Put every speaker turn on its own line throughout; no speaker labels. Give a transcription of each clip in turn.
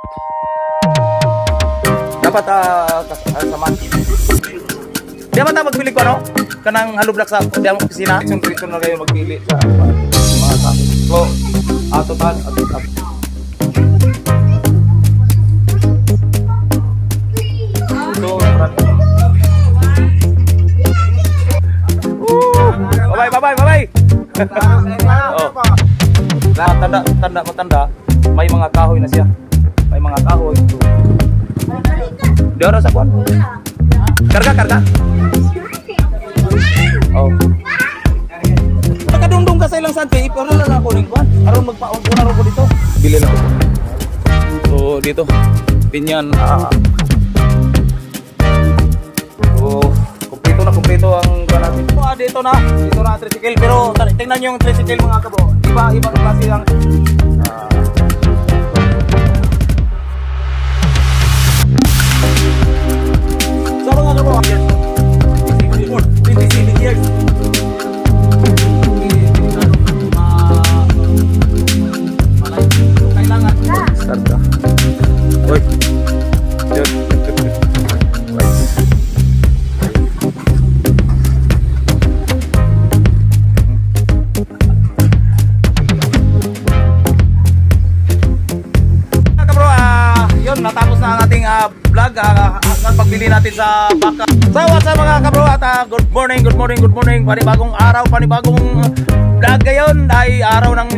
Dapat samahan. Di ba tayo magpili ko ano? Kanang halublak sa opisina. Sunod na kayo magpili sa mga tao. So, total. So, bye-bye. Oh. Tanda, may mga kahoy na siya. May mga kahoy. Di oras ako. Karga. Oh. Pagkadungdung ka sa ilang sante, pero lang ako rin kuan. Aron magpauna ro ko dito. Bili lang ko. So dito, pinyan kumpleto ang kuan natin. Dito na tricycle, pero tingnan niyo yung tricycle mga kabo. Iba klase ang so mga kabo, 27 years. Kailangan start ka. Oy. Natapos na ang ating vlog ang pagbili natin sa baka. So what's up mga kabro at good morning. Panibagong araw, panibagong vlog ngayon ay araw ng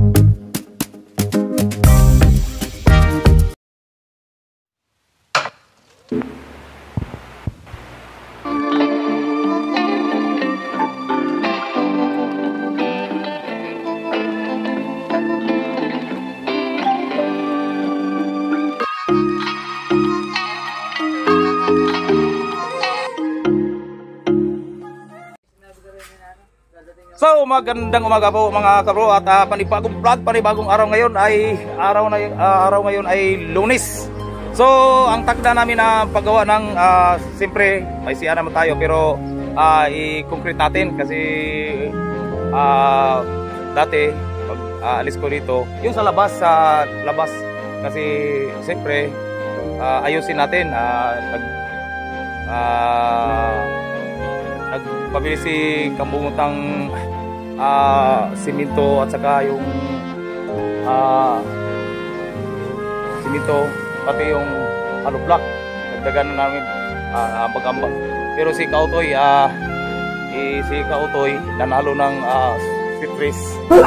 So magandang umaga po mga kabro at panibagong vlog, panibagong araw ngayon ay araw ngayon ay Lunes. So ang takda namin na paggawa ng siyempre may siya naman tayo pero i-concrete natin kasi dati pag alis ko dito yung sa labas kasi siyempre ayusin natin nagpabili si Kambungutang simento at saka yung simento pati yung hollow block nagdagan na namin ambag-ambag pero si Kautoy nanalo ng street race.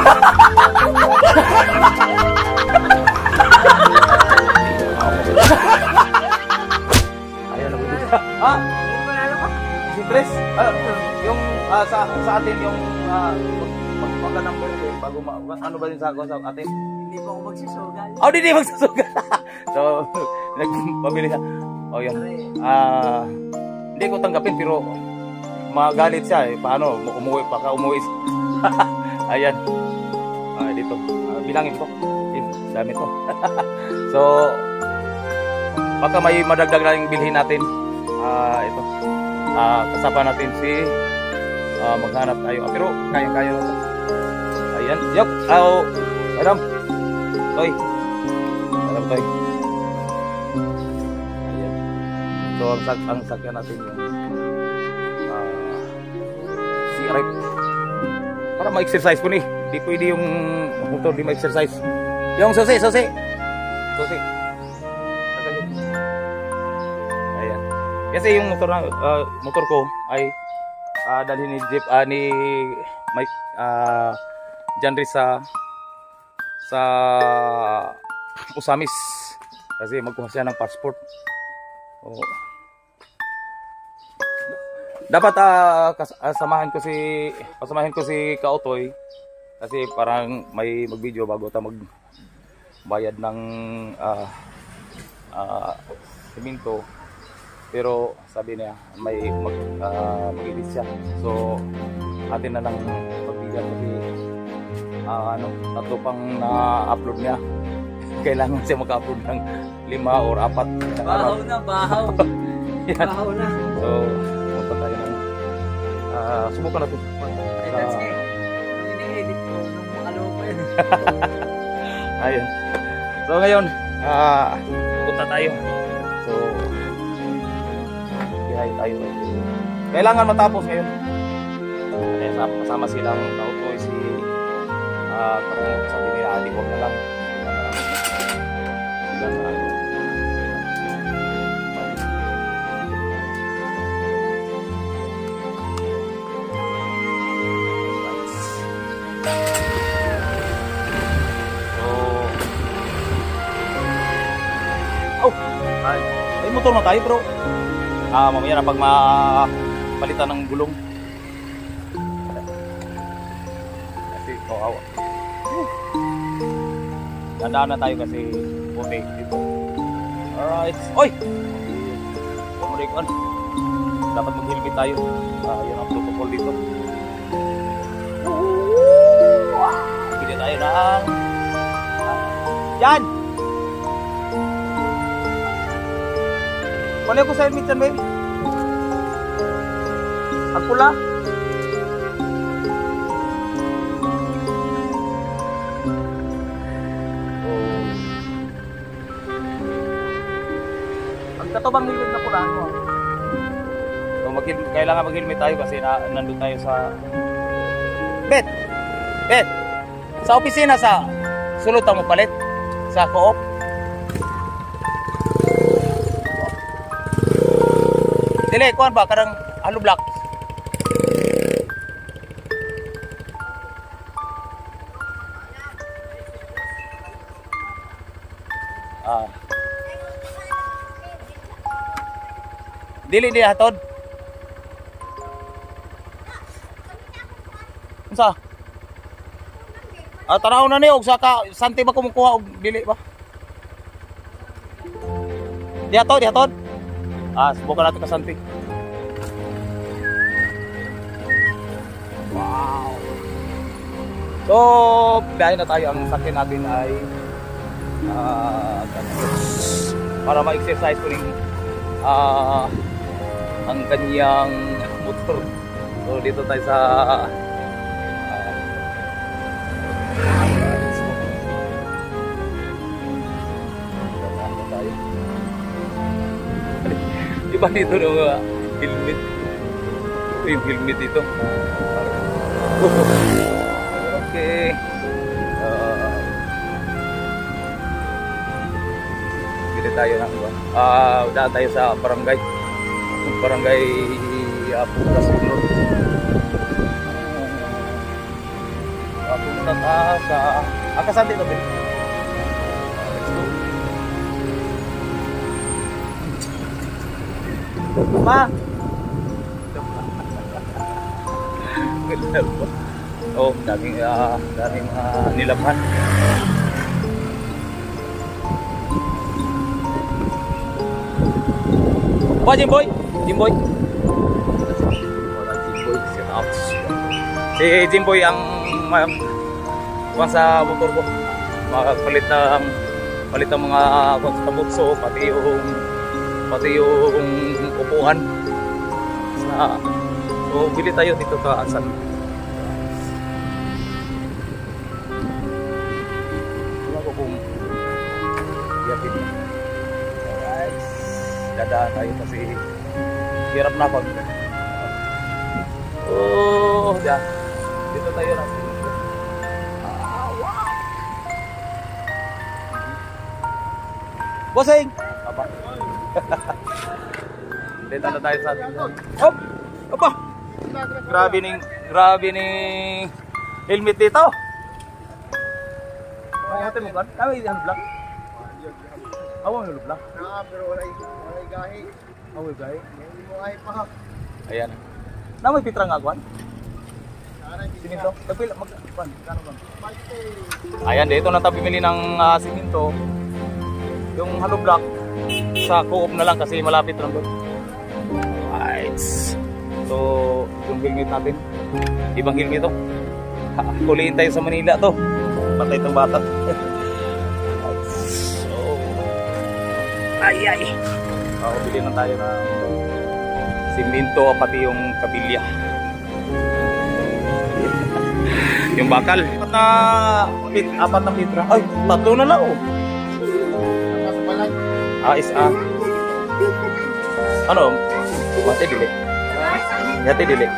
Ayan na mo dito. Stress? Yung sa atin yung magpaga ng birthday bago ano ba din sa atin? Hindi pa ako magsusugal. Oh, hindi magsusugal. So, nagpabili siya. Oh, yun. Hindi ko tanggapin pero magalit siya eh. Paano? Umuwi. Ayan. Dito. Bilangin ko. Dami to. So, baka may madagdag na yung bilhin natin. Ito. Kasama natin si maghanap tayo pero kaya na to. Ayan, yup, madam toy. Ayan, so ang sakyan natin yung si Rep para ma-exercise ko ni di pwede yung motor di ma-exercise yung susi kasi yung motor ko ay dalhin ni Jeep ni Mike Janry sa Usamis kasi magkuha siya ng passport. Dapat pasamahin ko si Kautoy kasi parang may mag-video bago ta magbayad ng simento. Pero sabi niya may mag-edit siya. So atin na lang magbigyan kasi tatlo pang na-upload niya. Kailangan siya mag-upload ng 5 or 4.
Bahaw na. Bahaw na.
So pumunta tayo ng subukan natin.
Kasi ini-edit ko nung ano pa yun.
Ayun. So ngayon punta tayo. So, biyahe tayo. Kailangan matapos ngayon. Kasama silang nautoy si Kapungot. Sabi nila, di wag na lang. Sila sa ano. Ay, motor na tayo bro. Mamaya na pag mapalitan ng gulong. Kasi kawawa. Dandaan na tayo kasi puti dito. Alright. Oy! Pumurikon. Dapat mag-helmet tayo. Yun ang protocol dito. Pili tayo ng yan! Wala ko sa helmet dyan, babe. Ang pula. Ang katobang helmet na pula, ano? So, kailangan mag-helmet tayo kasi nandun tayo sa... Bet! Sa opisina sa sulod mo palit? Sa co-op? Dili, kuhan ba? Karang hollow block. Dili di hatod. Unsa? Tanaw na ni og saka santi ba kumukuha og dili ba? Di hatod. Subukan natin kasanti. Wow. So, biyahe na tayo. Ang sakyan natin ay para ma-exercise ko rin ang kanyang motor. So, dito tayo sa iba dito ng helmet. Ito yung helmet dito. Okay. Dito tayo na. Daan tayo sa barangay. Barangay Putas Sunod. Punta ka sa... Akasan dito, Ben. Ma. Oh, daming nilabhan. Ba, Jimboy? Si Jimboy ang sa motor ko. Palit ang mga kabutso, pati yung upuan. So, bili tayo dito ka Asan. Wala ko kung yapin. Alright. Dadaan tayo kasi hirap na pag dito tayo na. Wow. Bossing! Apa? Dito na tayo sa atin. Hop! Apa! Grabe ning helmet dito. Ano mo kan? Kami yung vlog. Awang yung vlog.
Pero wala gahi.
Awang gahi.
Hindi mo ay pa.
Ayan. Namoy pitra nga kwan. Siminto. Tapil kano bang? Ayan, dito na tayo bumili ng siminto. Yung hollow block sa co-op na lang kasi malapit lang doon. Right. So, yung helmet natin. Ibang helmet to. Kuliin tayo sa Manila to. Patay itong bata. So, ay. Bili na tayo ng siminto pati yung kabilya. Yung bakal. Apat na pitra. Ay, 3 na lang oh. is ano? Mati dili. Yati dili.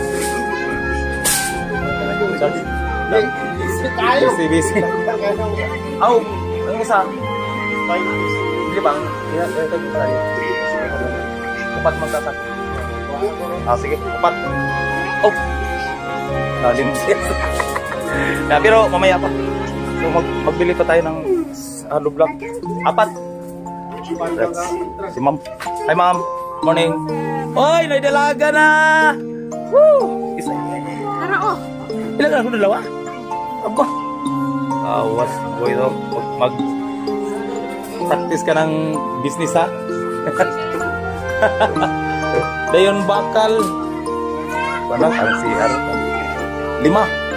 Busy. Aw, ang isa. Dili bang? Upat magkasak. Sige, upat. Oh. Lalim siya. Pero mamaya pa. So magbili pa tayo ng lublak. Apat. Si ma'am. Hi ma'am. Morning. Oy, may dalaga na. Woo! Isa.
Tara oh.
Ilan na ako dalawa? Ako. Awas boy daw. Mag practice ka ng business ha. Dayon bakal. Wala ang CR. 5.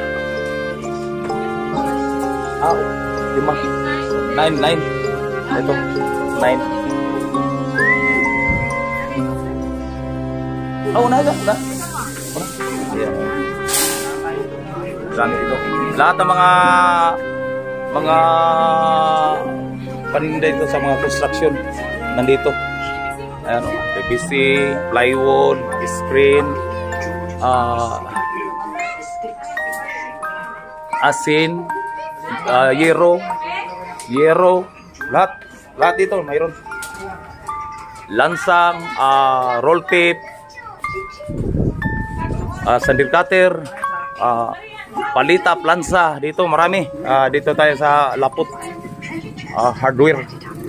5. 9. Ito. 9. Una. Yeah. Dami dito. Lahat ng mga paninda dito sa mga construction nandito. Ayan, PVC, plywood, screen, asin, yero, lahat dito mayroon. Lansang, roll tape, sandil cutter, palita, plansa, dito marami. Dito tayo sa Laput hardware.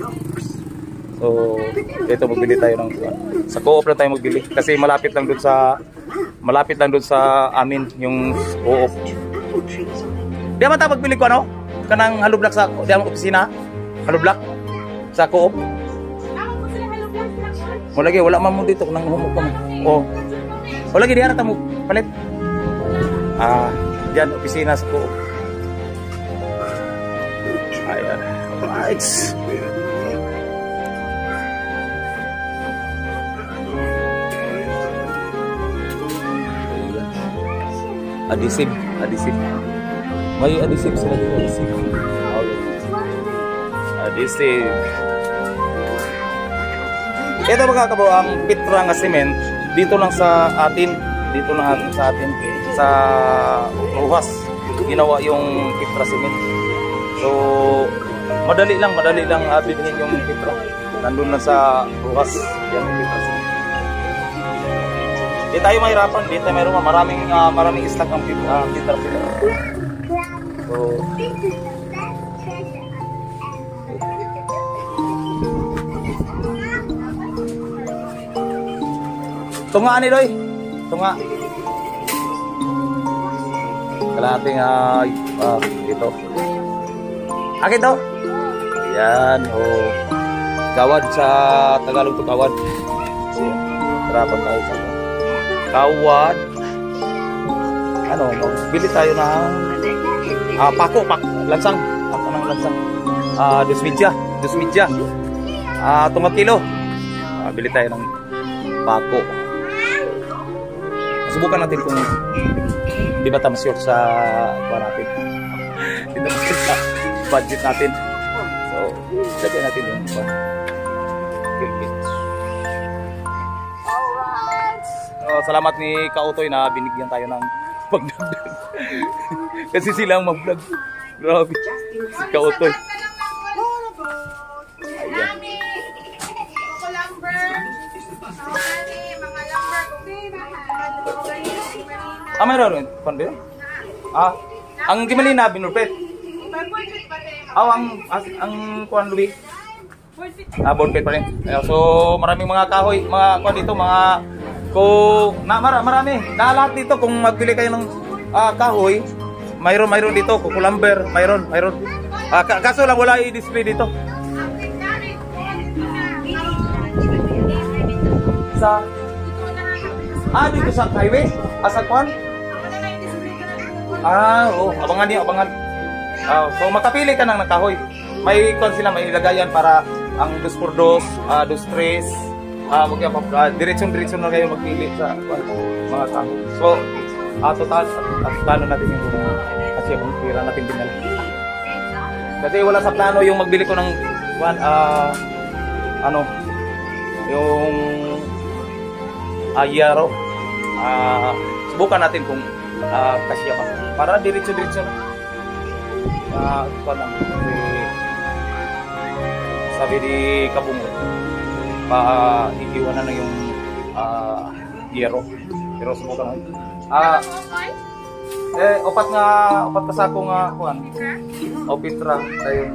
So dito magbili tayo ng sa Co-op na tayo magbili kasi malapit lang doon sa amin yung Co-op. Di ba tayo magbili ko ano? Kanang halublock sa di ang opisina? Halublock sa Co-op. Wala lagi wala man mo dito nang humok pa mo. Oh. Wala lagi diara ta mo palit. Diyan opisina sa Co-op. Ayan. Right. Adhesive. May adhesive sila dito. Adhesive. Ito mga kabo, ang pitra nga cement dito lang sa atin. Sa Ruhas. Ginawa yung pitra cement. So madali lang bilhin yung pitra. Nandun na sa Ruhas. Yan yung pitra cement. Di tayo mahirapan, di tayo mayroon maraming stock ang pitra cement. So tunga ni Doy. Tunga. Kalating dito. Akit to. Yan oh. Kawad sa Tagalog to kawad. Tarapan tayo sa kawad. Ano, magbili tayo ng pako, lansang. Pako ng lansang. 2 media. 3 kilo. Bili tayo ng pako. Subukan natin kung di ba tamasyor sa natin. Di ba sa budget natin. So, lagyan natin yung salamat ni Kautoy na binigyan tayo ng pagdagdag. Kasi sila ang mag-vlog. Grabe. Si Kautoy. Ayan. Mayroon pande. Ang gimalina binurpet. Ang kuan lubi. Bonpet pa rin. So maraming mga kahoy, mga kuan dito, mga marami. Na lahat dito kung magbili kayo ng kahoy, mayroon dito, kukulamber, mayroon. Kaso lang wala i-display dito. Sa dito sa highway, sa kuan. Abangan. So makapili ka ng kahoy. May kuan sila, may ilagayan para ang 2x2, 2-3, diretso na kayo magpili sa mga kahoy. So, total plano natin yung kasi kung pira natin dinala. Kasi wala sa plano yung magbili ko ng ano, yung yero. Subukan natin kung kasya ba. Para diretso-diretso na. Ito lang. Sabi ni Kabungo, iiwanan na yung yero. Pero subukan natin. Opat ka sako nga kuan. O Pitra dayon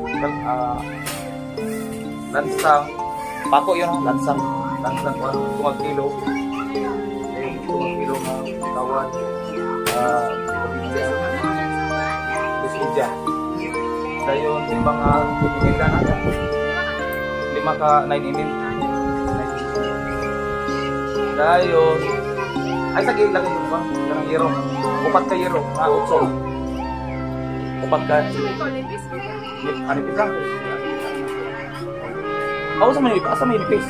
lansang pako yun, lansang kuan 2 kilo. 2 kilo nga kawan. Bisija. Dayon timbang pinila na. 5 ka 9 inin. Dayon ay sige lagay yung ba? Yung yero. 4 ka yero. 8. 4 ka. Ano ito lang? Ako sa manipis. Asa manipis?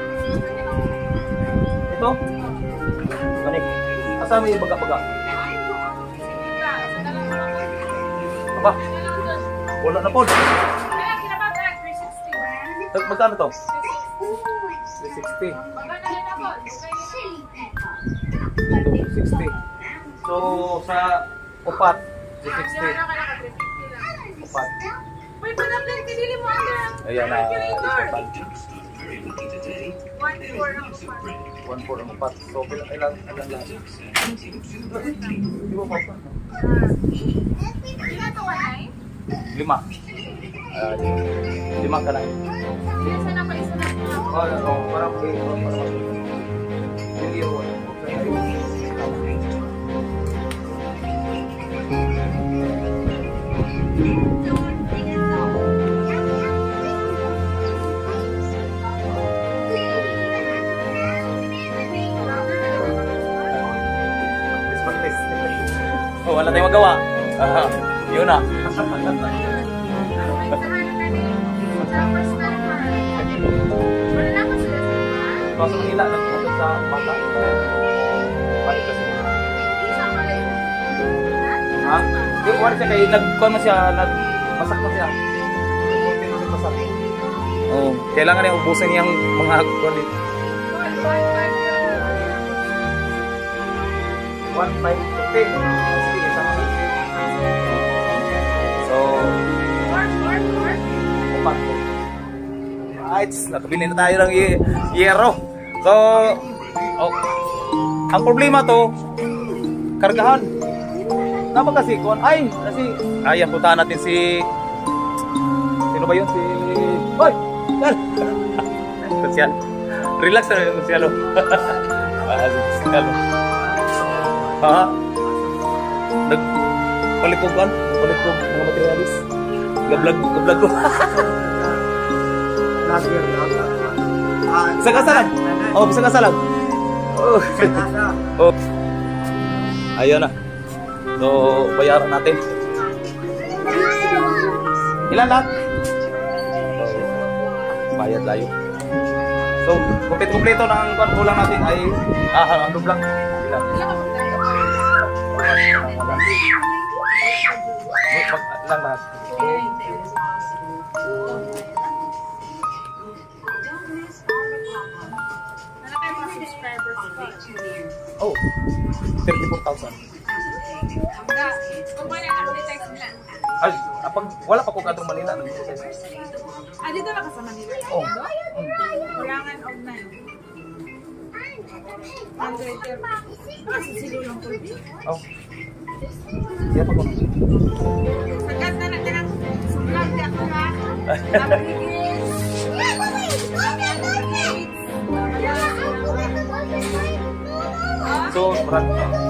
Ito? Manik. Asa may baga-baga? Aba? Wala na po. Magkano to? 360. 60. So sa upat 360. Upat. Ayan na. 1.4 ang upat. So ilan lang? Di ba pa? 5. 5 ka lang. Parang wala tayong magawa. Yun na. Kaso Manila, nagpunta sa mata. Balik kasi. Ha? Hindi, wala siya kayo. Nagkuhan mo siya, nagmasak mo siya. Masak. Oo. Kailangan niya ubusan niyang mga kuhan dito. 1.550. So, upat po. Right, nakabili na tayo ng yero. So, ang problema to, kargahan. Tama kasi, ayan, puntahan natin si, sino ba yun? Si, hoy! Sosyal. Relax na yung sosyalo. Sosyalo. Nagpalikog mga materialis. Gablag ko. Bisa kasalan? Oh, bisa kasalan. Oh. Ayan na. So, bayaran natin. Ilan lang? Bayad tayo. So, kompleto na ang kulang natin ay ang lang. Ilan? Lang lahat. Oh, 34,000. Ay, wala pa ko kadong Manila.
Dito na ka sa Manila?
Oh.
Kulangan of 9. Kasi silulong ko din.
Oh. Siya pa ko.
Sagat na ng sumblang di ako ha.
So, berat.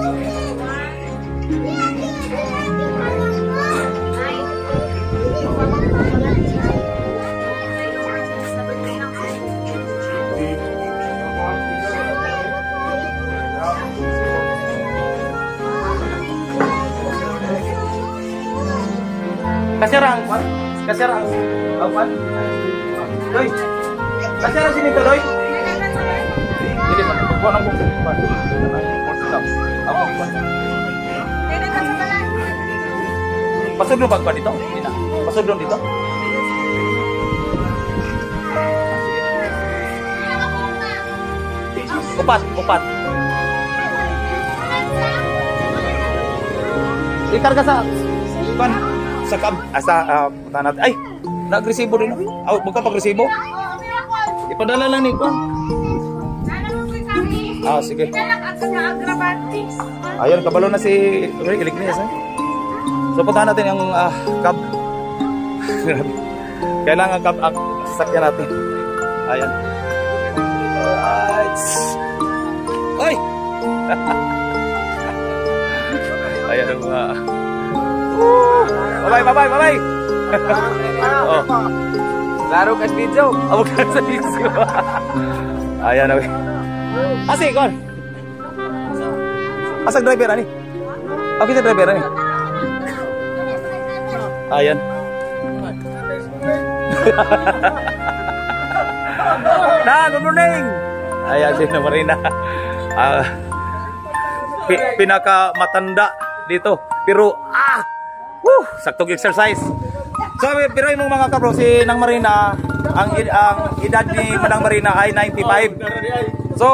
Kasirang, Pak. Kasirang. Apa? Doi. Kasirang sini tuh, Doi. Jadi, Pak, buat aku, Pak. Ako, Pak. Pasod dulu, Pak, dito? Hindi na. Pasod dulu dito? Sige. Upat. Ikarga sa pan sa cab punta natin. Ay, nag-resibo din. Oh, buka pag-resibo. Ipadala lang ni ko. Sige. Ayun, kabalo na si Ilik niya. So, punta natin yung cab. Kailangan cab ang sasakyan natin. Ayan. Alright. Ay! Ayan ang mga... Bye-bye! Oh. Laro ka sa video. Awag ka sa video. Ayan, okay. Asi, kon. Asang driver, ani? Okay, sa driver, ani? Ayan. Good morning. Ayan, si Marina. Pinaka matanda dito. Pero, saktong exercise. So, pero yung mga kabro, si Nang Marina, ang edad ni Manang Marina ay 95. So,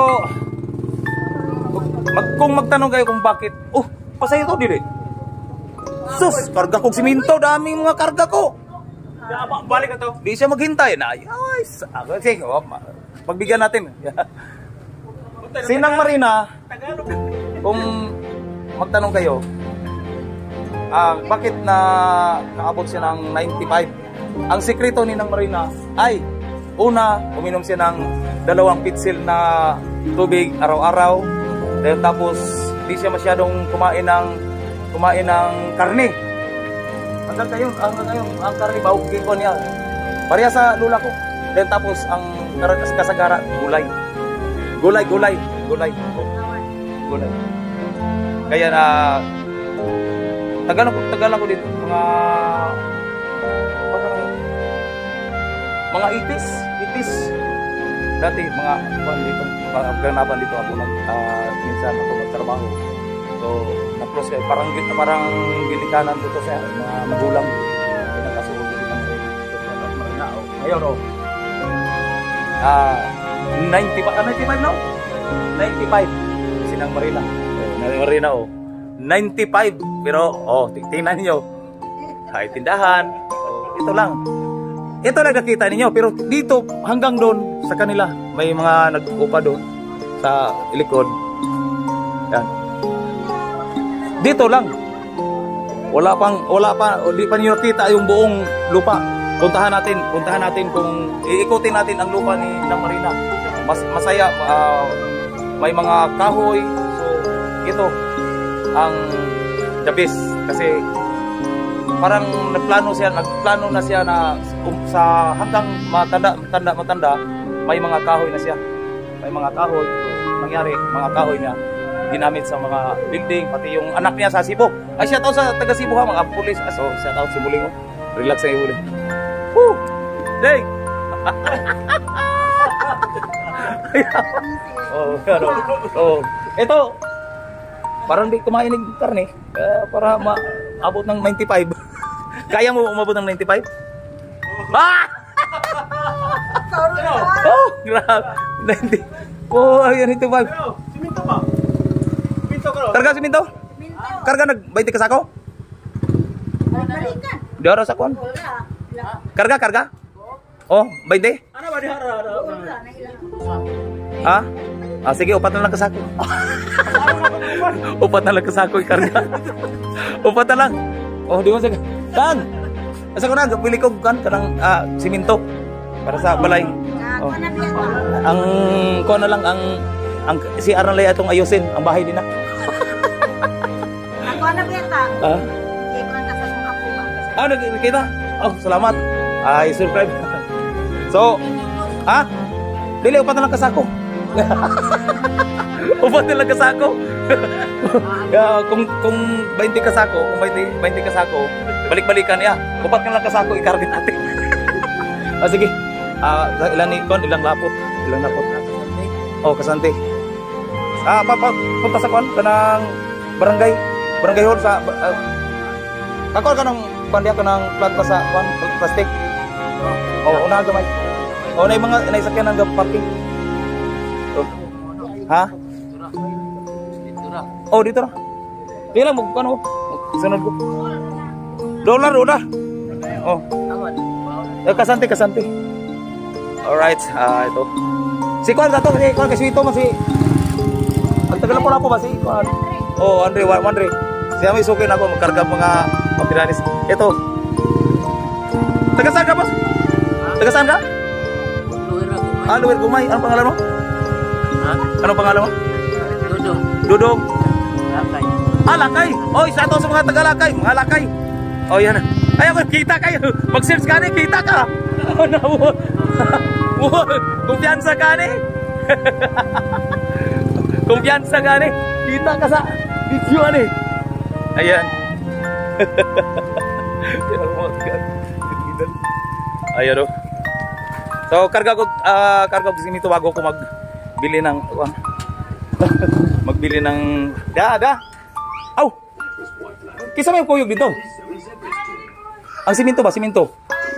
kung magtanong kayo kung bakit, pasay ito, dili. Sus, karga kong siminto, daming mga karga ko. Balik ka to. Di siya maghintay na. Sige, pagbigyan natin. Si Nang Marina, kung magtanong kayo, bakit na naabot siya ng 95? Ang sekreto ni Nang Marina ay, una, uminom siya ng 2 pitsil na tubig araw-araw. Then tapos, di siya masyadong kumain ng karne. Hanggang ngayon, ang karne baugin ko niya. Pareha sa lula ko. Then tapos, ang kasagara, gulay. Gulay. Kaya na, tagal ako dito. Mga itis. Dati, mga ganapan dito ako minsan ako nagtrabaho. So, na-close kayo. Parang ginikanan dito sa mga magulang. Pinakasuhod dito ng Marina. Ngayon, 95 no? 95. Sinang Marina. Marina, 95. Pero, tingnan niyo. Kahit tindahan. Ito lang. Ito lang nakita ninyo. Pero dito, hanggang doon, sa kanila, may mga nag-upa doon sa likod. Yan. Dito lang. Wala pa, di pa niyo nakita yung buong lupa. Puntahan natin kung iikutin natin ang lupa ni Nang Marina. Masaya, may mga kahoy. So, ito ang the best kasi parang nagplano na siya na sa hanggang matanda may mga kahoy na siya. May mga kahoy. Nangyari, mga kahoy niya ginamit sa mga building, pati yung anak niya sa Cebu. Ay, shout out sa taga Cebu ha, mga pulis. So, shout out si Buling. Relax sa Buling. Woo! Dang! Ito, parang di kumain ng karne para maabot ng 95. Kaya mo umabot ng 95? Grabe. 90. Ayan ito 5.
Siminto ba? Siminto ka.
Karga siminto? Karga nag-20 ka sako?
Balikan.
Di oras ako. Karga? 20?
Ano ba di
Ha? Sige, 4 na lang kasako. 4 na lang kasako ikarga. 4 na lang. Di mo sige. Kan. Asa ko na pili ko kanang siminto para sa balay. Ang ko na lang ang si Arnalay atong ayusin ang bahay din na.
Ako na beta.
Nakikita? Salamat. Ay, subscribe. So, dili 4 na lang kasako. 4 na lang kasako. Kung 20 kasako, balik-balikan ya. 4 na lang kasako i-target natin. Sige. Ilang lapot. Kasante. Punta sa kanang barangay hall sa kakol kanang pandiya kanang planta sa plastic. Una gamay. Nay mga sakyan ng parking. Ha?
Dito ra.
Oh, dito ra. Kaya lang, ano? Sunod ko. Dollar, udah. Oh. Kasante. Alright, ito. Si Kwan, gato, kasi Kwan, kasi ito, si... Ang tagal po na po ba, si Kwan? Oh, Andre. Siya may sukin ako, magkarga mga pagpiranis. Ito. Taga-saan ka, boss? Taga-saan ka? Luwer Gumay. Anong pangalan mo?
Ha?
Anong pangalan mo?
Dudong.
Dudong.
Lakay.
Lakay. Oh, isa ito sa mga taga-lakay. Mga lakay. Oh, yan. Ay, ako, kita kayo. Mag-search ka na, kita ka. Oh, no. Kumpiyansa ka na. Kumpiyansa ka na. Kita ka sa video na. Ayan. Ayan o. So, karga ko sinito bago ko magbili ng magbili ng Aw! Kisa may kuyog dito? Ang siminto ba? Siminto?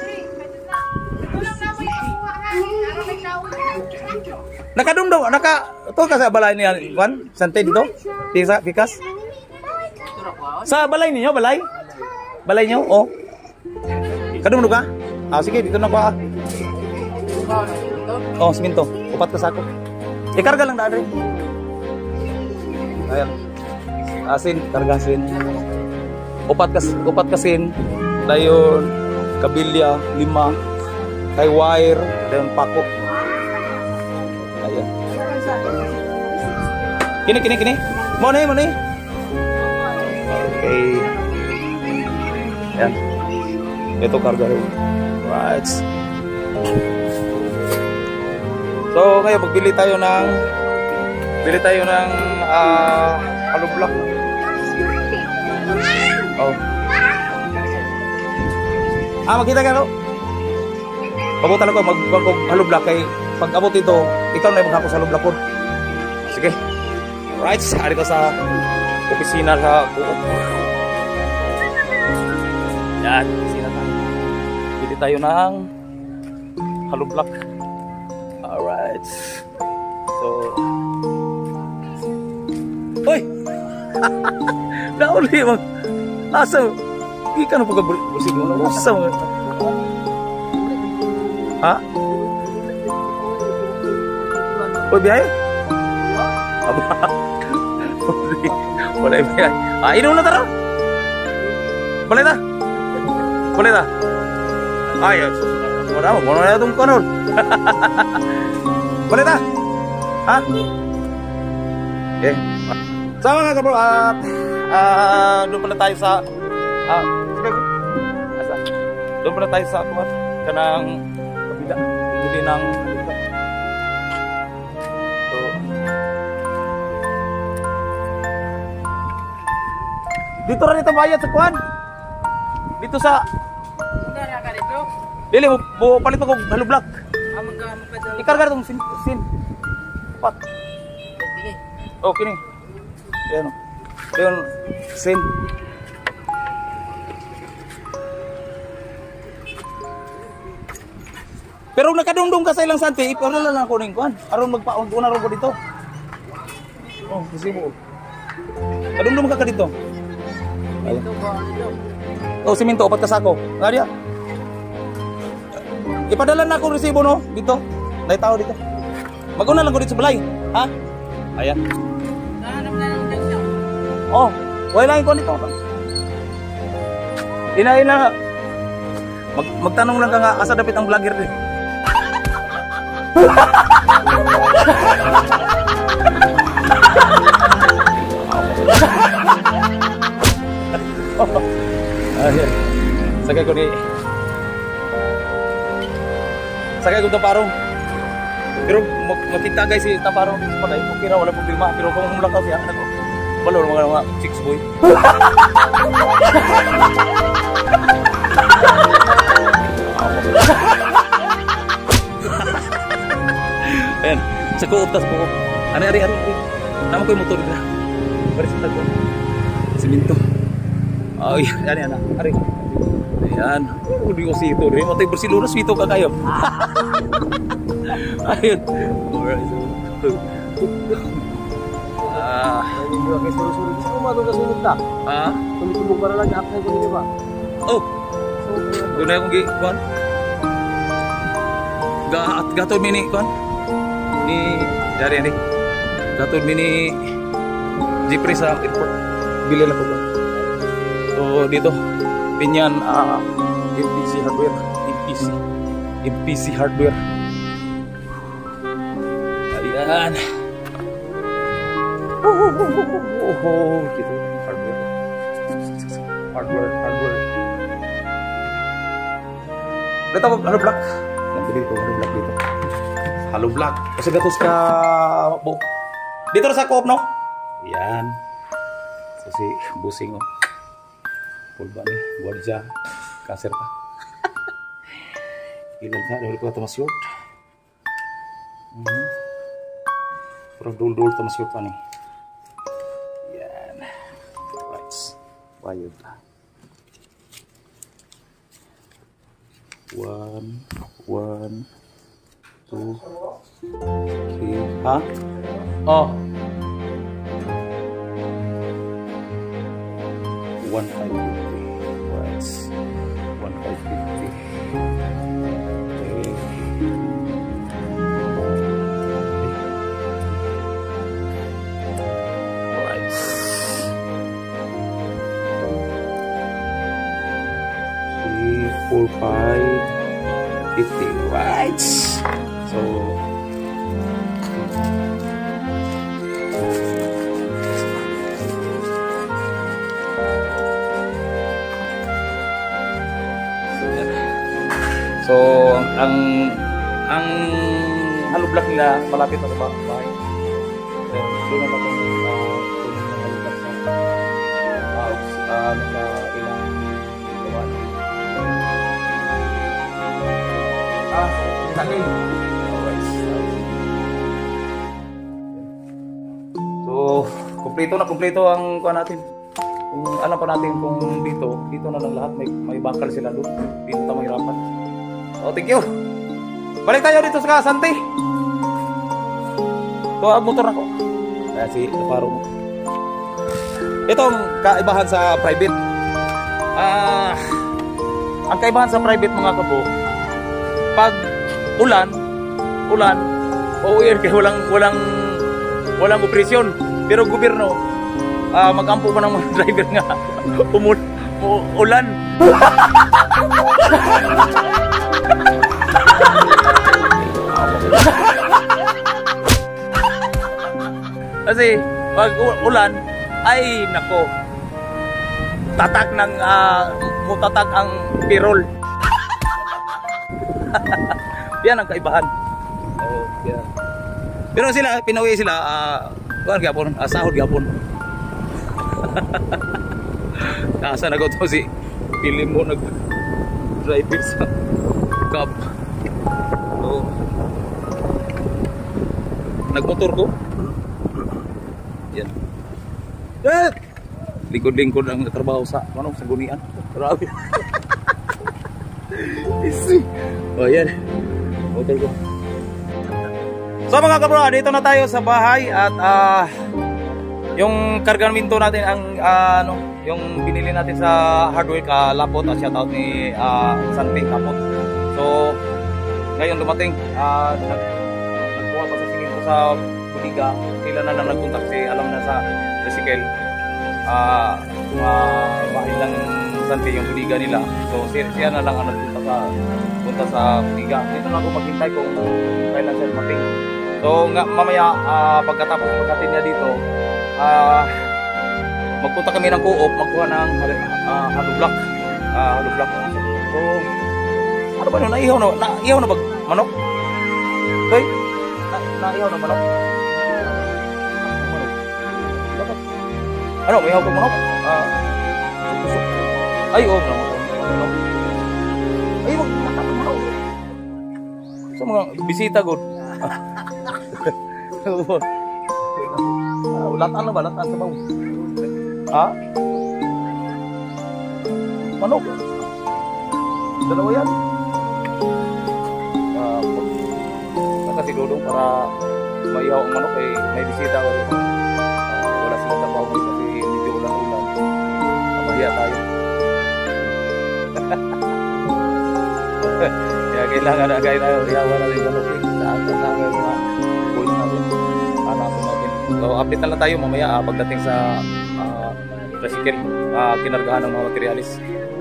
Nakadungdong, ito ka sa balay niya, Juan? Sante dito? Pikas? Sa balay niyo, balay? Balay niyo? Oh. Kadungdong ka? Sige, dito na ba? Oh, siminto. Upat ka sako. Ikarga lang daan rin. Ayan. Asin, kargasin. Upat kasin. Dayon, kabilya, 5. Kay wire, dayon pako. Ayan. Kini. Mo na. Okay. Ayan. Ito karga rin. Right. So, ngayon magbili tayo ng hollow block. Oh. Magkita ka no? Pabutan ako mag hollow block kay pag abot ito, ikaw na maghapos hollow block ko. Sige. Right, ari ko sa opisina sa buo. Yan, opisina tayo. Bili tayo ng hollow block. Alright. So. Hoy! Nauli mo. Asa? Hindi ka na pagkabusin mo. Asa mo? Ha? Hoy, biyahe? Aba. Wala yung biyahe. Inom na tara. Boleh ta? Ayos. Wala mo. Wala na itong kanor. Boleh ta? Ha? Okay. So mga kabro, doon pala tayo sa doon pala tayo sa kanang kabila. Bili ng so, dito rin ito bayad sa kuwan. Dito sa Dili mo palit ko hollow block. Ikarga itong sin. Pat. Oh, kini. Yan o. Yan, sin. Pero nakadungdong ka sa ilang santi, ikaw na lang ako ng kuhan. Aron magpauna ron ko dito. Oh, kasi mo. Kadungdong ka dito. Oh, siminto, 4 kasako. Nga diya. Ipadala na akong resibo no, dito. May tao dito. Mag-una lang ko dito sa balay. Ha? Ayan. Oh, wala lang ko dito. Inain na. Magtanong lang ka nga, asa dapit ang vlogger din. Ayan. Sagay ko Taparong. Pero makita guys si Taparong sa palay. Okay ra, wala problema. Pero kung mulakaw siya, ano ko? Wala mga chicks boy. Ayan, sa kuop tas kuop. Ari. Nama ko yung motor nila. Bari sa tagpo. Siminto. Ay, yan. Ari. Ayan. Di ko sito rin. Matay Barcelona, sito ka kayo. Ayun. Alright.
Hindi ba kayo surusulit? Gusto mo matong kasunod ka? Tumutubog para lang ako ko di ba?
Oh. Doon na akong gikuan. Gatod mini kuan. Ni dari ni. Gatod mini Jeepri sa airport. Bili lang ko ba. So dito Pinyan MPC Hardware. MPC Hardware. Ayan. Gitu hardware. Dito halo black. Nanti dito halo black dito. Halo black. Kasi gatos ka bu. Dito sa koop no. Yan. So si busing oh. Pulba nih buat jam kasir pa. Ilan ka dahil ko ito short. Pero dul ito short pa nih. Yan. Right. Bayad pa. 1, 2, 3. Ha? Oh. 1,550. Right. 1,550. Okay. Right. 3, 4, 5, 50. Right. So. So ang halo block nila malapit na sa bahay. Doon na natin ilang gawan. Sakin. Alright. So kompleto ang kuha natin. Kung alam pa natin kung dito na lang lahat may bakal sila doon. Dito tayo mahirapan. Oh, thank you. Balik tayo dito sa Santi. Ito ang motor ako. Kaya si Paro mo. Ito ang kaibahan sa private. Ang kaibahan sa private mga kabo, pag ulan, o-air kaya walang operasyon. Pero gobyerno, mag-ampo pa ng mga driver nga ulan. Kasi pag ulan ay nako tatak ng mutatak ang pirol. Yan ang kaibahan. Oh, yeah. Pero sila pinuwi sila kuan gyapon, sahod gyapon. Nasa na ko to si pili mo nag-drive sa cab. So, nagmotor ko. Yan. Lingkod-lingkod ang trabaho sa sa gunian. Grabe. Oh, yan. Motor ko. So mga kabro, dito na tayo sa bahay at yung kargamento natin ang yung binili natin sa hardware Lapot at shoutout ni Santi Lapot. So ngayon dumating nagkuha pa sa singin ko sa budiga. Sila na lang nagkontak alam na sa Resikel. Bahay lang Santi yung budiga nila. So siya na lang ang nagpunta sa budiga. Dito na ako maghintay kung kailan siya dumating. So mamaya pagkatapos pagkatin niya dito magpunta kami ng co-op magkuha ng halo block. So ano ba yun? Naihaw na bag manok? Okay? Naihaw na manok? Ano? May ihaw ka manok? Ay, oo na manok. Ay, wag nakaka manok. Sa mga bisita good. Latan na ba? Latan sa bawang. Ha? Manok. Dalawa yan. Kasi dudong para maihaw ang manok ay may bisita ko dito. Wala silang trabaho dito kasi medyo ulan-ulan. Mahiya tayo. Kaya kailangan na kahit tayo ihawa natin manok sa mga goals natin. Hanapin natin. So update na lang tayo mamaya pagdating sa tricycle, kinargahan ng mga materialis.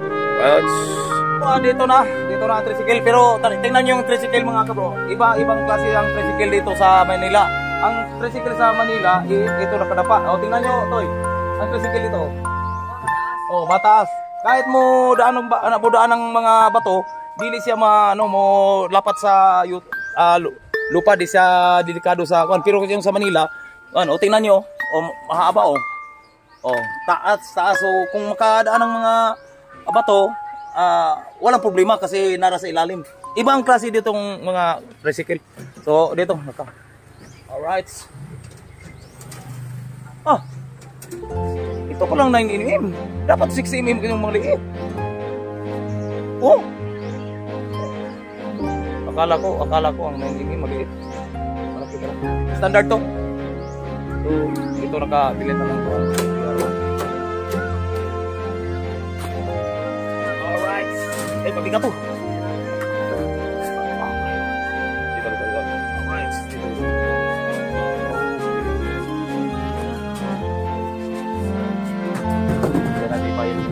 Dito na ang tricycle, pero tingnan nyo yung tricycle mga kabro. Ibang klase ang tricycle dito sa Manila. Ang tricycle sa Manila, ito nakadapa. O tingnan nyo, Toy. Ang tricycle dito. Oh, mataas. Kahit mo daan ng mga bato, dili siya mo lapat sa lupa, di siya delikado sa kuan. Pero yung sa Manila, tingnan nyo, mahaba oh. Oh, taas. So kung makadaan ng mga bato, walang problema kasi nara sa ilalim. Ibang klase ditong mga tricycle. So dito naka. Alright. Ito pa lang 9 mm. Dapat 6 mm yung mga liit. Oh. Akala ko ang 9 mm maliit. Standard to. So ito nakabili na lang to. Mabigat to. Alright. Yan natin pa yun.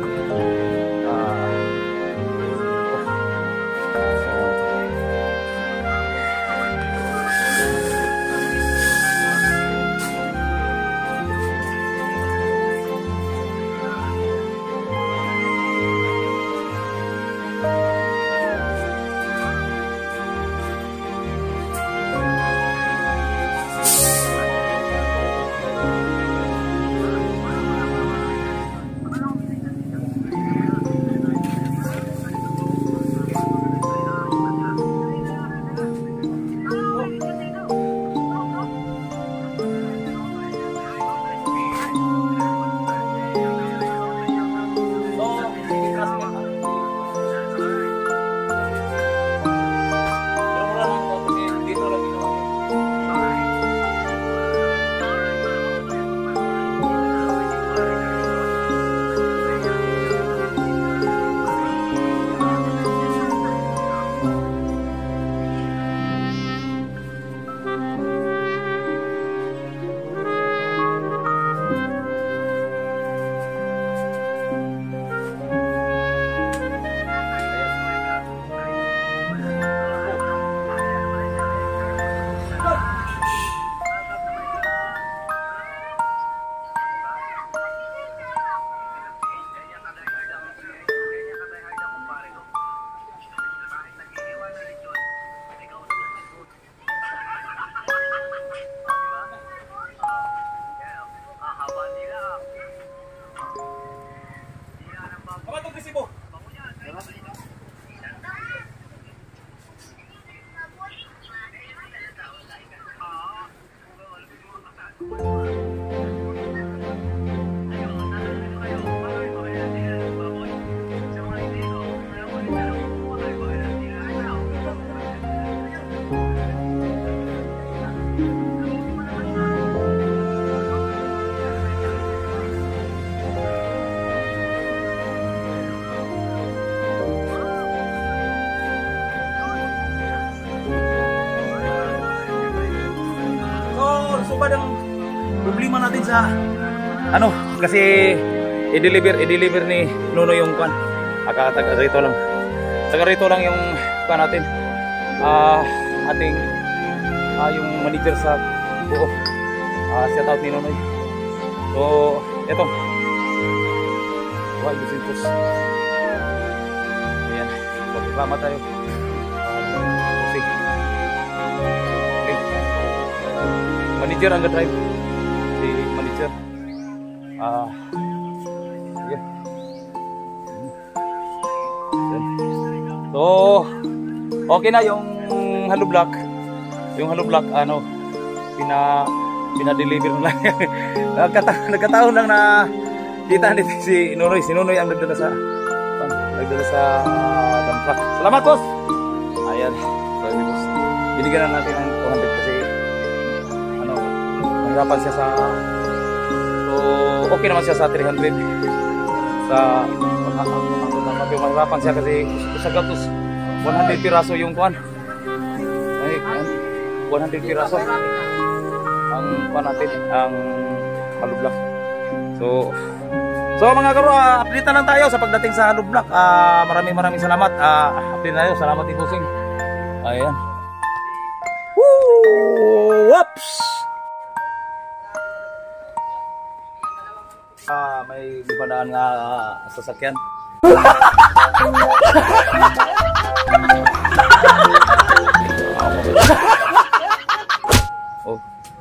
Subad ang problema natin sa kasi i-deliver ni Nuno yung kan. Rito lang. Saka rito lang yung kan natin. Ating yung manager sa buo. Shout out ni Nuno. So, eto. Why Lucintos. Ayan. Salamat tayo. Manager ang drive si manager yeah. So okay na yung hollow block pina-deliver lang. Nagkataon lang na kita nito si Nunoy ang nagdala sa dump truck. Salamat boss. Ayan, so, binigyan na natin ng 200 kasi mahirapan siya sa so okay naman siya sa 300 sa mahirapan siya kasi sa gatos 100 piraso yung kuan ay 100 piraso ang kuan natin ang Hollow Block so mga karo update na lang tayo sa pagdating sa Hollow Block maraming salamat update na tayo salamat din Busing ayan woo whoops may padaan nga sasakyan. Oh.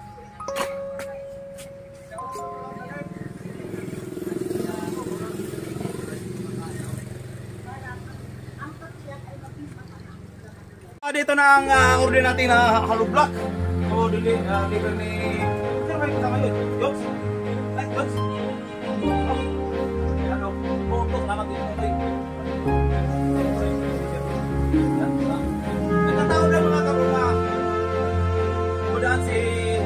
Dito na ang order natin na Hollow Block. So, deliver ni... Sino ba yung kasama yun? Yoks? Like, Yoks? Ano? Photo, salamat din. Nagkataon lang mga karo na kudaan si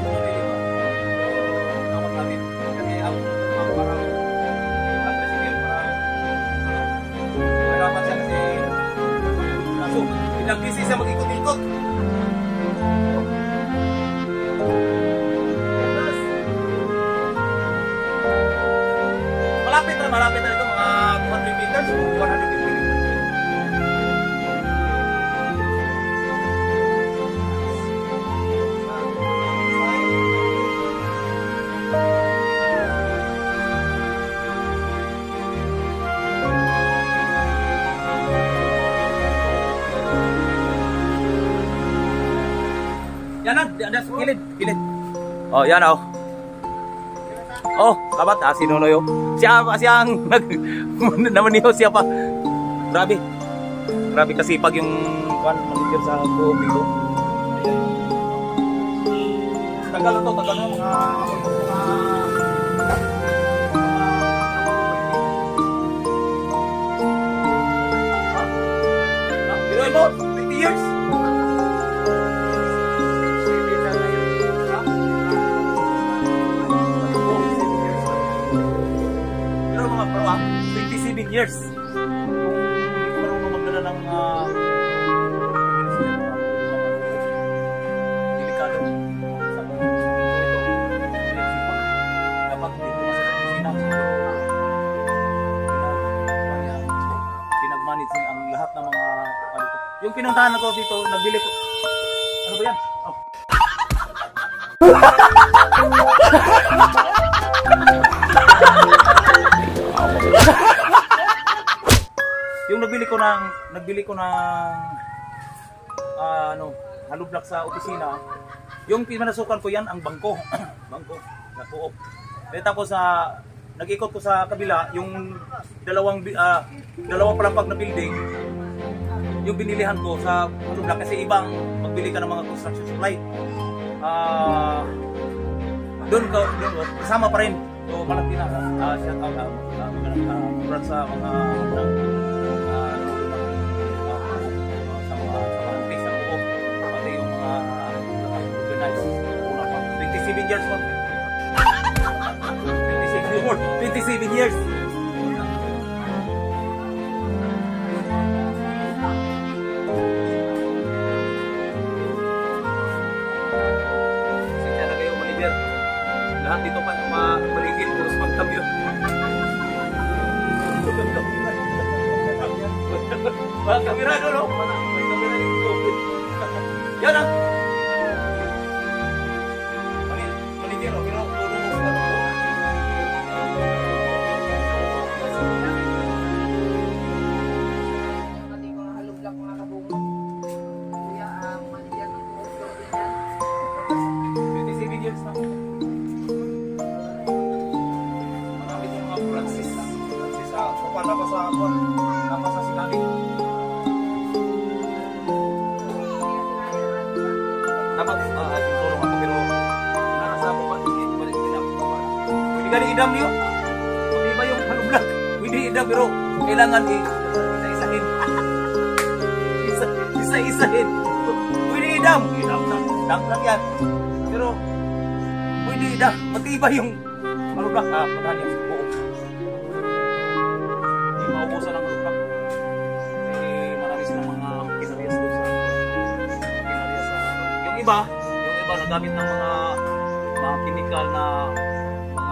Nawag natin. Kasi ang parang agresif parang mahirapan siya kasi kaso, pinag-busy siya mag-ikot-ikot. Malapit na ito mga 200 meters o 150 meters. Yan na, kilid. Oh, yan oh. Oh, kabat si Nonoy. Siya ang namaniho siya pa. Grabe kasi pag yung manager sa buong dito. Tagal na mga Biroy mo, 50 years. Mga 27 years. Hindi ko marunong magdala ng delikado sa dapat dito sa pinag-manage ang lahat ng mga yung pinuntahan ko dito, nagbili ko ano ba yan? Oh. Yung nagbili ko ng Hollow Block sa opisina. Yung pinasukan ko yan ang bangko. Bangko na co-op. Tapos nag-ikot ko sa kabila yung dalawang palampag na building. Yung binilihan ko sa Hollow Block kasi ibang magbili ka ng mga construction supply. Doon kasama pa rin. So malaki na shout out congrats sa mga sa mga artist sa buo pati yung mga organized 27 years mo 27 years siya na kayo manager lahat dito pa maligid puros pagkamyo mga kamera no? May kamera yung COVID yan ah manager o pinutulong mo sa
Pati ko Hollow Block mga kabungo. Kuya, manager ng Hollow Block yan.
27 years na marami itong mga Francis sopa na pa sa akwat na pa sa sinabi dapat tutulong ako pero nasa ako pa hindi ka idam yun hindi ba yung Hollow Block hindi idam pero kailangan isa-isahin isa-isahin pwede idam lang yan pero Pwede dah, matibay yung malubrak. Puntahan niya sa buo. Hindi maubusan ang malubrak. Kasi marami silang mga kinarias doon sa yung iba nagamit ng mga chemical na mga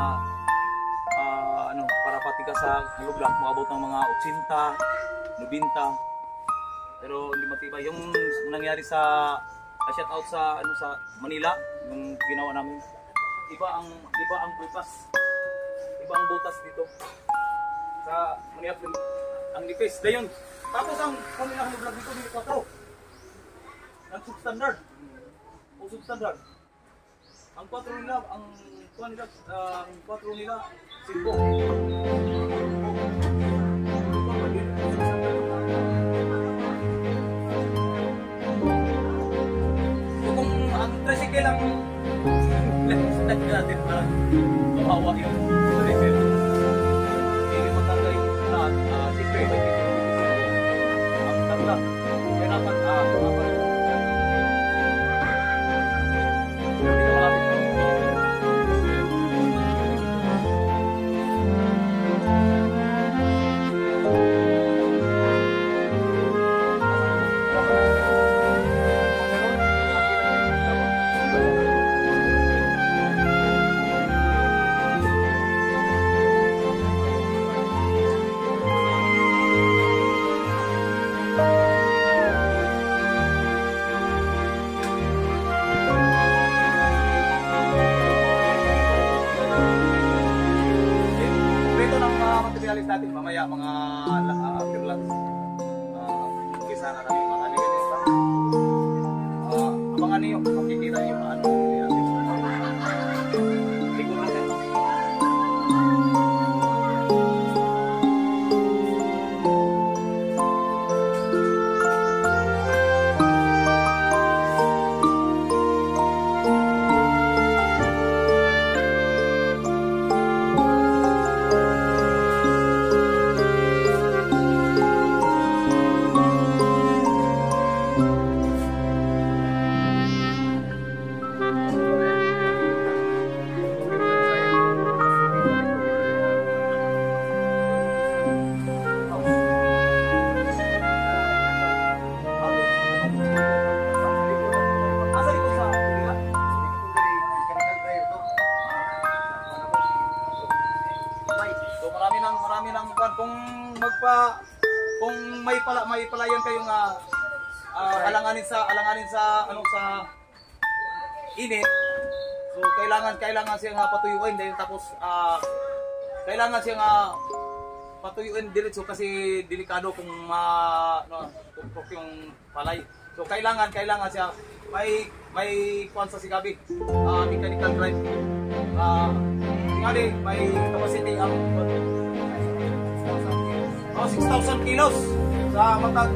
para patigas sa malubrak, maabot ng mga 80, 90. Pero hindi matibay. Yung nangyari sa shout out sa sa Manila, yung ginawa namin. Iba ang butas. Iba ang butas dito. Sa Manila ang nipis. Dayon. Tapos ang kanilang vlog dito ni 4. Ang substandard. O substandard. Ang 4 nila, ang 4 nila 5. Kung ang tricycle ang left natin para mawawa yung tricycle. Hindi magtanggal yung siyempre ang tanggal. Kaya dapat materialis natin mamaya mga firlats. Umpisa na namin mga ganito. Abangan niyo, makikita niyo ano yan. Likod natin. Marami nang kung may palayan kayong alanganin sa init, so kailangan siyang patuyuin dahil tapos kailangan siyang patuyuin diretso kasi delikado kung tumpok yung palay. So kailangan siya may kuwan sa sigabi, mechanical drive. May capacity ang 6,000 kilos sa matag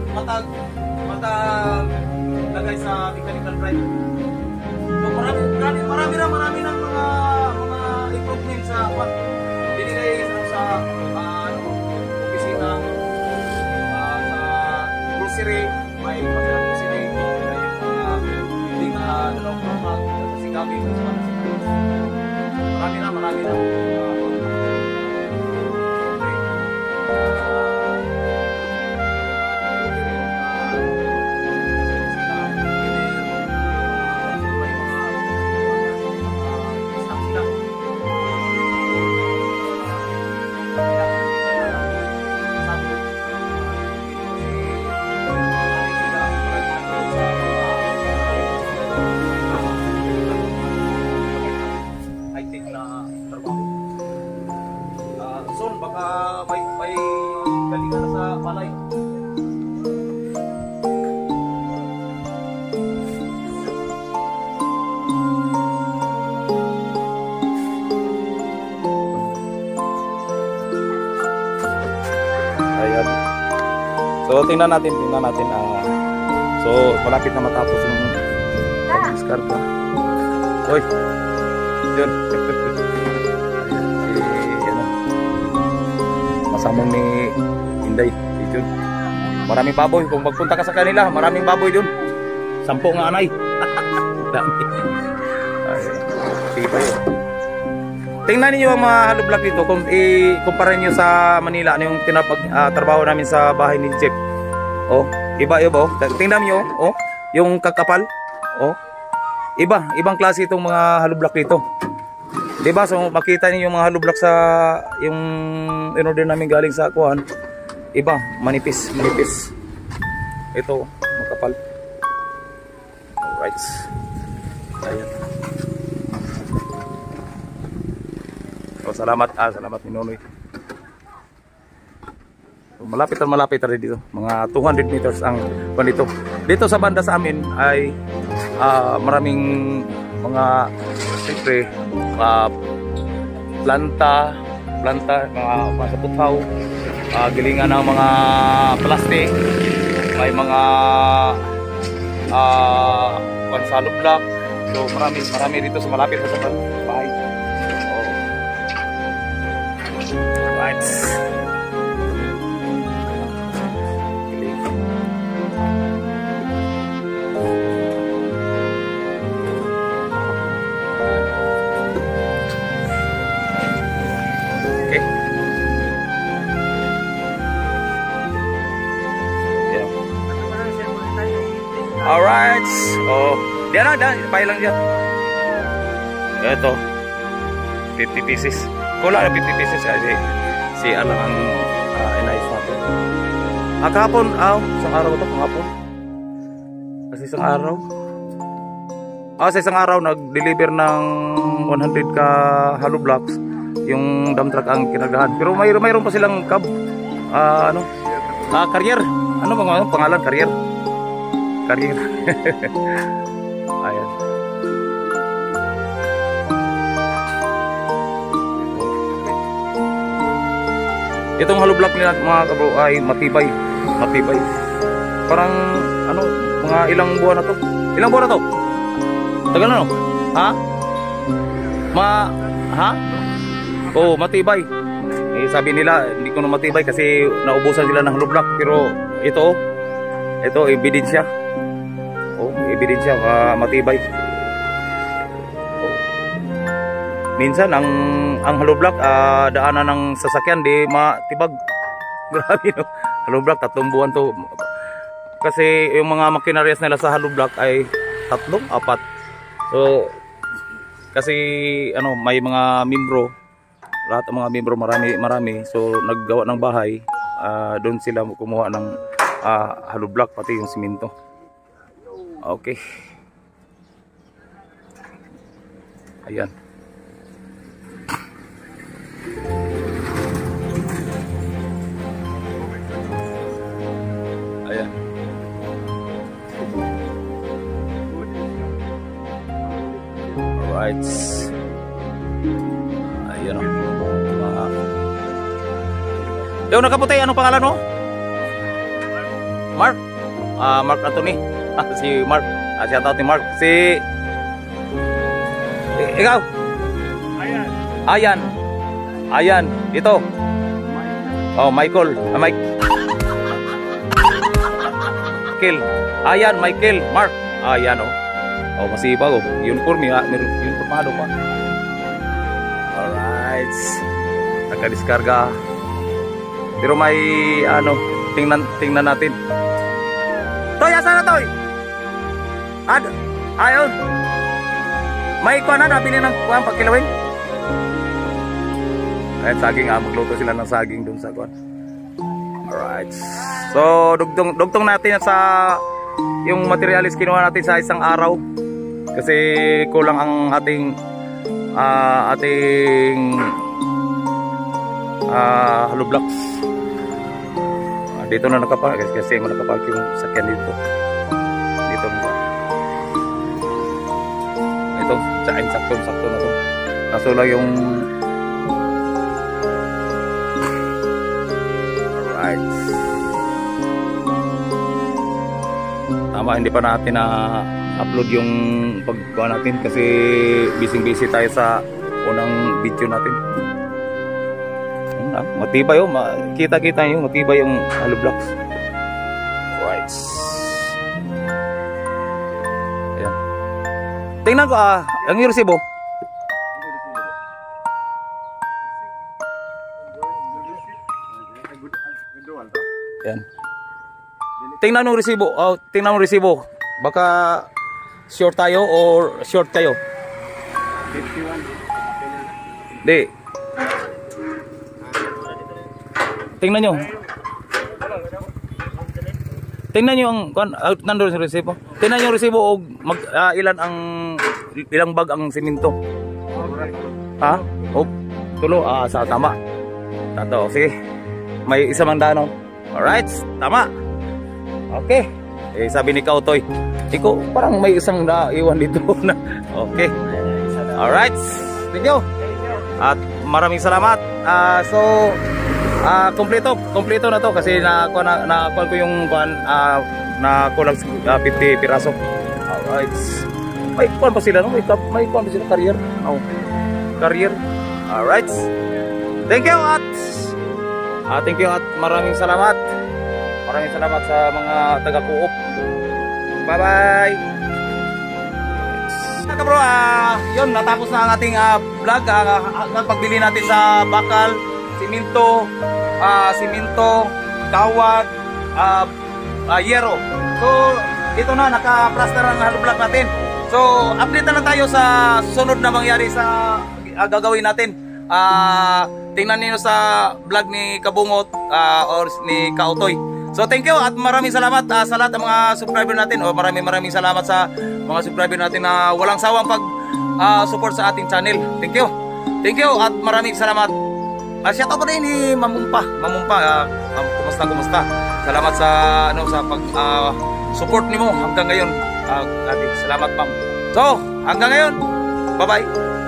lagay sa mechanical drive. So marami ng mga improvement sa binigay sa opisina, sa grocery, may pagkakas grocery, may dalawang kapag sa sigabi. Marami na. Baka may galingan sa palay.
Ayan. So tingnan natin so malapit na matapos yung diskarga. Oy. Yun. Masamong ni Inday dito. Maraming baboy. Kung magpunta ka sa kanila, maraming baboy doon. 10 nga anay. Dami. Ay, tibay oh. Tingnan niyo ang mga hollow block dito kung i-kumpara niyo sa Manila ano yung trabaho namin sa bahay ni Jeff. Oh, iba oh. Tingnan niyo oh, yung kakapal. Oh. Ibang klase itong mga hollow block dito. 'Di ba? So makita niyo yung mga hollow block sa yung in-order namin galing sa kuan. Iba, manipis. Ito, makapal. Alright. Ayan. So, salamat Minonoy. So, malapit rin dito. Mga 200 meters ang dito. Dito sa banda sa amin ay maraming mga siyempre planta, mga sa puthaw, gilingan ng mga plastic, may mga hollow block. So marami dito sa malapit sa bahay. Right. Okay. Yeah. Alright. Oh, diyan na, pay lang diyan. Ito. 50 pieces. Kulang na 50 pieces kasi si ano ang inayos natin. Kahapon, isang araw ito, kahapon. Kasi isang araw. Sa isang araw nag-deliver ng 100 ka hollow blocks yung dump truck ang kinagahan. Pero mayroon pa silang cab. Carrier. Ano bang pangalan? Carrier. Ayan. Itong hollow block nila mga kabro ay matibay. Parang mga ilang buwan na to. Ilang buwan na to? Tagal na no? Ha? Oh, matibay. Sabi nila hindi ko na matibay kasi naubusan sila ng hollow block, pero ito ebidensya. Oh, ebidensya matibay. Oh. Minsan ang hollow block daanan ng sasakyan di matibag. Grabe no. Hollow block 3 buwan to. Kasi yung mga makinarias nila sa hollow block ay 3, 4. So kasi may mga membro, lahat ng mga membro marami. So naggawa ng bahay, doon sila kumuha ng hollow block pati yung simento. Okay. Ayan. Alright. Ayan o. Yung nakaputi, anong pangalan mo? Mark? Mark Anthony. Si Mark. Shout out ni Mark. Ikaw? Ayan. Ito. Oh, Michael. Mike. Michael. Mark. Ayan o. Oh, masipag oh. Uniform uniformado pa. Alright. Nagka-diskarga. Pero may tingnan natin. Toy, asa na Toy? Ayun. May kuha na nabili ng kuha pagkilawin. Ayun, saging magluto sila ng saging dun sa kuha. Alright. So, dugtong natin sa yung materialis kinuha natin sa isang araw. Kasi kulang ang ating hollow blocks. Dito na nakapark kasi nakapark yung sakyan dito. Ito, sakto na to. Kaso lang yung alright. Tama, hindi pa natin upload yung paggawa natin kasi busy tayo sa unang video natin. Matibay oh, kita nyo matibay yung hollow blocks. Right. Ayan. Tingnan ko Ang resibo. Yan. Tingnan mo resibo. Oh, tingnan mo resibo. Baka short tayo or short kayo. 51. Di. Tingnan nyo. Tingnan nyo ang nandoon sa resibo. Tingnan nyo ang resibo o ilang bag ang simento. Ha? Oh, tulo. Sa tama. Tato, sige. May isa mang dano. Alright, tama. Okay. Sabi ni Kautoy, ikaw parang may isang naiwan dito na. Okay. Alright. Thank you. At maraming salamat. Kompleto na to kasi nakuha ko yung nakulang 50 piraso. Alright. May kuha pa sila, no? May kuha pa sila career. Oh. Career. Alright. Thank you at maraming salamat. Maraming salamat sa mga taga-co-op. Bye-bye. Bro, yun, natapos na ang ating vlog. Pagbili natin sa bakal, simento, kawad, yero. So, ito na, naka-plaster ang hollow block natin. So, update na lang tayo sa susunod na mangyari sa gagawin natin. Tingnan niyo sa vlog ni Kabungot or ni Kautoy. So thank you at maraming salamat sa lahat ng mga subscriber natin. Maraming salamat sa mga subscriber natin na walang sawang support sa ating channel. Thank you at maraming salamat. Shout out pa rin ni Mamumpa. Kumusta? Salamat sa pag support nimo hanggang ngayon. Salamat ma'am. So hanggang ngayon. Bye-bye.